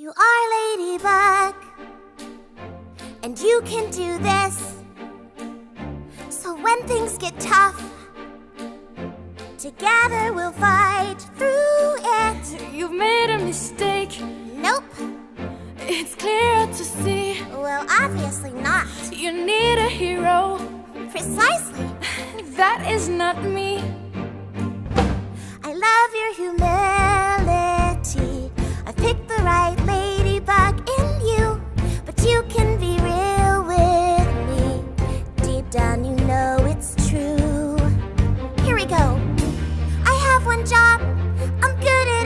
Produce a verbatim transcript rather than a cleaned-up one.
You are Ladybug, and you can do this. So when things get tough, together we'll fight through it. You've made a mistake. Nope. It's clear to see. Well, obviously not. You need a hero. Precisely. That is not me. I love your humility.